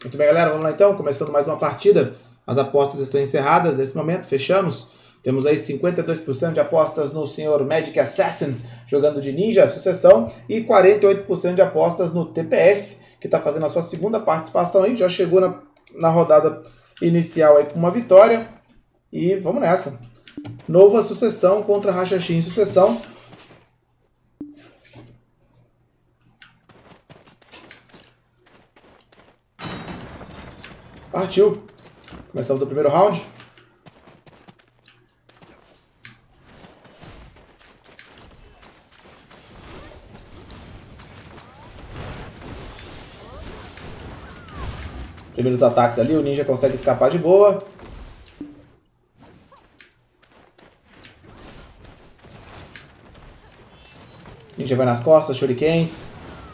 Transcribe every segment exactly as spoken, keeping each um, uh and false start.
Muito bem, galera, vamos lá então, começando mais uma partida. As apostas estão encerradas nesse momento, fechamos. Temos aí cinquenta e dois por cento de apostas no senhor Magic Assassins, jogando de Ninja Sucessão, e quarenta e oito por cento de apostas no T P S, que está fazendo a sua segunda participação aí, já chegou na, na rodada inicial aí com uma vitória. E vamos nessa. Nova Sucessão contra Rachachim Sucessão. Partiu. Começamos o primeiro round. Primeiros ataques ali, o ninja consegue escapar de boa. Ninja vai nas costas, shurikens.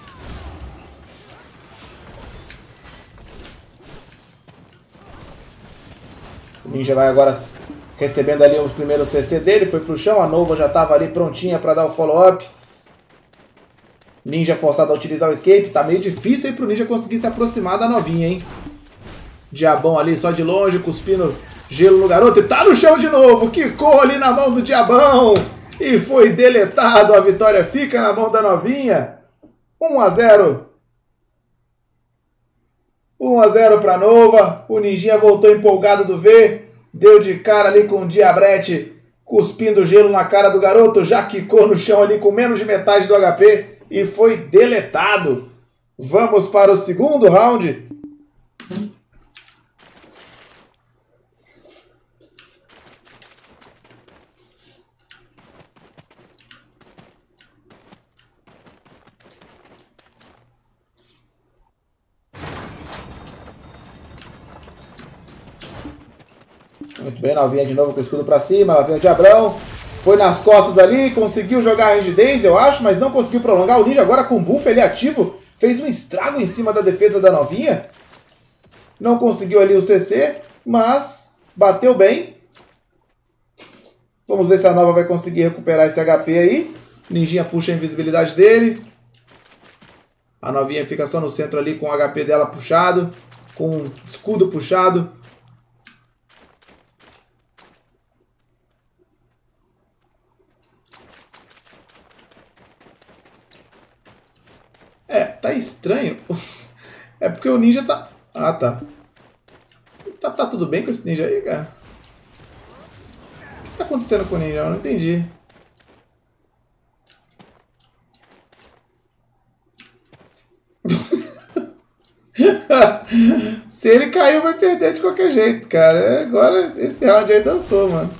O ninja vai agora recebendo ali o primeiro C C dele, foi pro chão, a Nova já estava ali prontinha para dar o follow-up. Ninja forçado a utilizar o escape, tá meio difícil aí pro ninja conseguir se aproximar da novinha, hein? Diabão ali só de longe, cuspindo gelo no garoto, e tá no chão de novo, quicou ali na mão do Diabão, e foi deletado, a vitória fica na mão da novinha. um a zero. um a zero para Nova. O ninjinha voltou empolgado do V. Deu de cara ali com o Diabrete, cuspindo gelo na cara do garoto. Já quicou no chão ali com menos de metade do H P. E foi deletado. Vamos para o segundo round. Muito bem, novinha de novo com o escudo pra cima, lá vem o Diabrão, foi nas costas ali, conseguiu jogar a range dance, eu acho, mas não conseguiu prolongar. O ninja agora com buff, ele ativo, fez um estrago em cima da defesa da novinha, não conseguiu ali o C C, mas bateu bem. Vamos ver se a Nova vai conseguir recuperar esse H P aí. Ninjinha puxa a invisibilidade dele, a novinha fica só no centro ali com o H P dela puxado, com o escudo puxado. É, tá estranho. É porque o ninja tá... Ah, tá. Tá, tá tudo bem com esse ninja aí, cara? O que tá acontecendo com o ninja? Eu não entendi. Se ele caiu, vai perder de qualquer jeito, cara. Agora, esse round aí dançou, mano.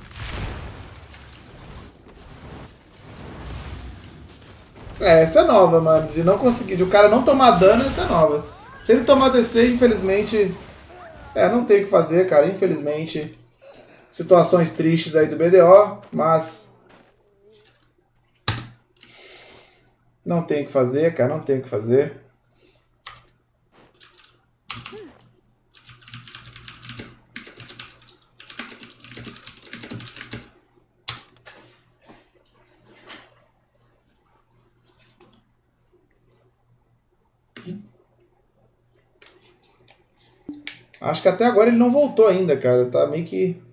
É, essa é nova, mano. De não conseguir, de o cara não tomar dano, essa é nova. Se ele tomar D C, infelizmente... É, não tem o que fazer, cara. Infelizmente. Situações tristes aí do B D O, mas... Não tem o que fazer, cara. Não tem o que fazer. Acho que até agora ele não voltou ainda, cara. Tá meio que...